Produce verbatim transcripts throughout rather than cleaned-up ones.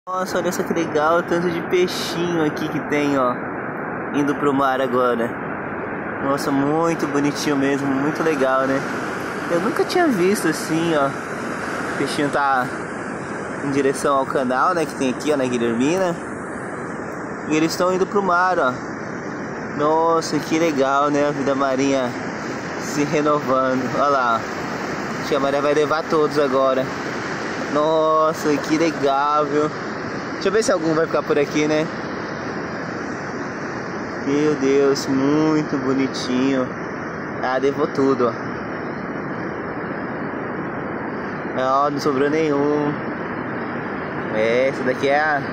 Nossa, olha só que legal o tanto de peixinho aqui que tem, ó, indo pro mar agora. Nossa, muito bonitinho mesmo, muito legal, né? Eu nunca tinha visto assim, ó. O peixinho tá em direção ao canal, né, que tem aqui, ó, na Guilhermina. E eles estão indo pro mar, ó. Nossa, que legal, né? A vida marinha se renovando. Olha lá, ó. Acho que a maré vai levar todos agora. Nossa, que legal, viu? Deixa eu ver se algum vai ficar por aqui, né? Meu Deus, muito bonitinho. Ah, levou tudo, ó. Ó, não sobrou nenhum. É, essa daqui é a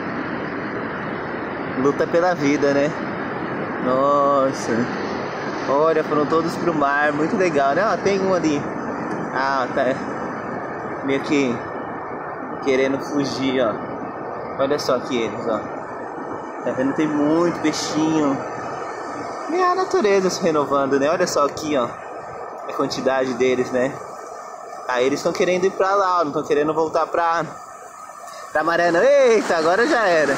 luta pela vida, né? Nossa. Olha, foram todos pro mar. Muito legal, né? Ó, tem um ali. Ah, tá meio que querendo fugir, ó. Olha só aqui eles, ó. Tá vendo? Tem muito peixinho. E a natureza se renovando, né? Olha só aqui, ó, a quantidade deles, né? Aí eles estão querendo ir pra lá, ó. Não estão querendo voltar pra Pra maré, não. Eita, agora já era.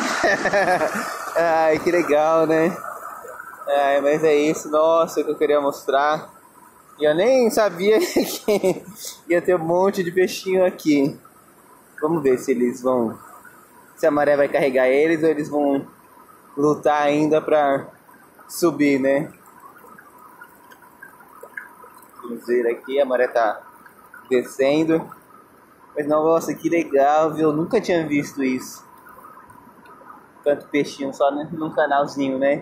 Ai, que legal, né? Ai, mas é isso. Nossa, que eu queria mostrar. E eu nem sabia que ia ter um monte de peixinho aqui. Vamos ver se eles vão... Se a maré vai carregar eles ou eles vão lutar ainda pra subir, né? Vamos ver aqui, a maré tá descendo. Mas nossa, que legal, viu? Eu nunca tinha visto isso. Tanto peixinho só num canalzinho, né?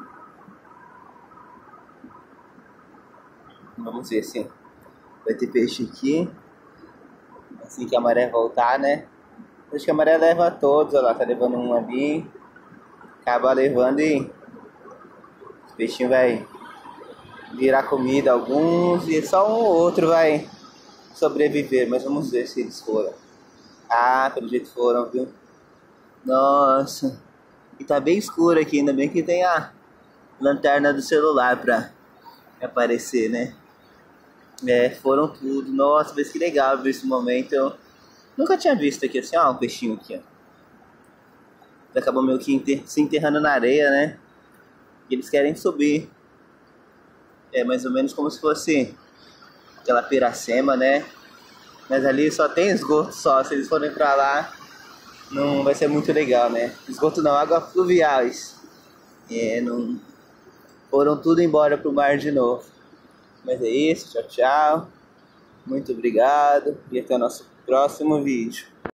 Vamos ver se vai ter peixe aqui. Assim que a maré voltar, né? Acho que a maré leva todos, olha lá, tá levando um ali. Acaba levando e o peixinho vai virar comida alguns e só um ou outro vai sobreviver, mas vamos ver se eles foram. Ah, pelo jeito foram, viu? Nossa. E tá bem escuro aqui, ainda bem que tem a lanterna do celular pra aparecer, né? É, foram tudo. Nossa, mas que legal ver esse momento. Eu nunca tinha visto aqui assim, ó, um peixinho aqui, ó. Acabou meio que enter se enterrando na areia, né? E eles querem subir. É mais ou menos como se fosse aquela piracema, né? Mas ali só tem esgoto só. Se eles forem pra lá, não vai ser muito legal, né? Esgoto não, água fluviais. É, não... Foram tudo embora pro mar de novo. Mas é isso, tchau, tchau. Muito obrigado e até o nosso próximo vídeo.